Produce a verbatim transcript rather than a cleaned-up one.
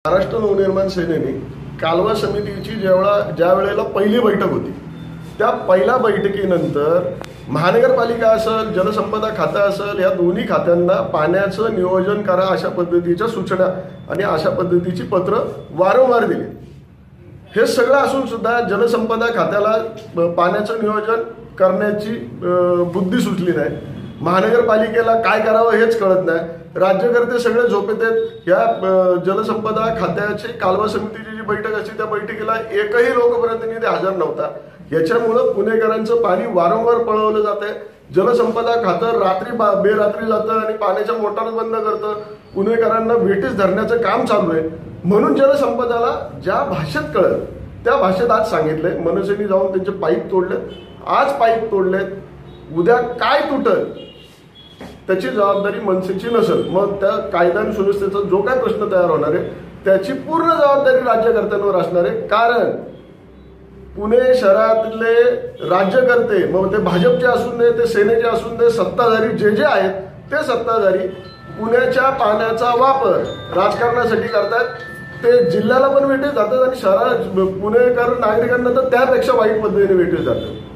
महाराष्ट्र नवनिर्माण सेनेने कालवा समितीची जेवढा ज्या वेळेला पहिली बैठक होती त्या पहिल्या बैठकीनंतर महानगरपालिका असेल जलसंपदा खातं असेल या दोन्ही खात्यांना पाण्याचं नियोजन करा अशा पद्धतीच्या सूचना आणि अशा पद्धतीची पत्र वारंवार दिली। हे सगळं असून सुद्धा जलसंपदा खात्याला पाण्याचं नियोजन करण्याची बुद्धी सुचली नाही। महानगरपालिकेला काय करावं हेच कळत नाही। राज्यकर्ते सगळे झोपेत आहेत। या जलसंपदा खात्याची कालवा समितीची जी बैठक असते त्या बैठकीला एकही लोकप्रतिनिधी हजर नव्हता। याच्यामुळे पुणेकरांचं पाणी वारंवार पळवलं जातंय। जलसंपदा खातं रात्री बेरात्री जातं आणि पाण्याच्या मोटार बंद करतं। पुणेकरांना वेठीस धरण्याचं काम चालू आहे। म्हणून जलसंपदाला ज्या भाषेत कळत त्या भाषेत आज सांगितलंय। मनसेने जाऊन त्यांचे पाईप तोडलेत, आज पाईप तोडलेत, उद्या काय तुटल त्याची जबाबदारी मनसेची नसेल। मग त्या कायदा आणि सुव्यवस्थेचा जो काय प्रश्न तयार होणार आहे त्याची पूर्ण जबाबदारी राज्यकर्त्यांवर असणार आहे। कारण पुणे शहरातले राज्यकर्ते मग ते भाजपचे असून दे ते सेनेचे असून दे सत्ताधारी जे जे आहेत ते सत्ताधारी पुण्याच्या पाण्याचा वापर राजकारणासाठी करतात। ते जिल्ह्याला पण वेठीस जातात आणि शहरात पुणेकर नागरिकांना तर त्यापेक्षा वाईट पद्धतीने वेठीस जातात।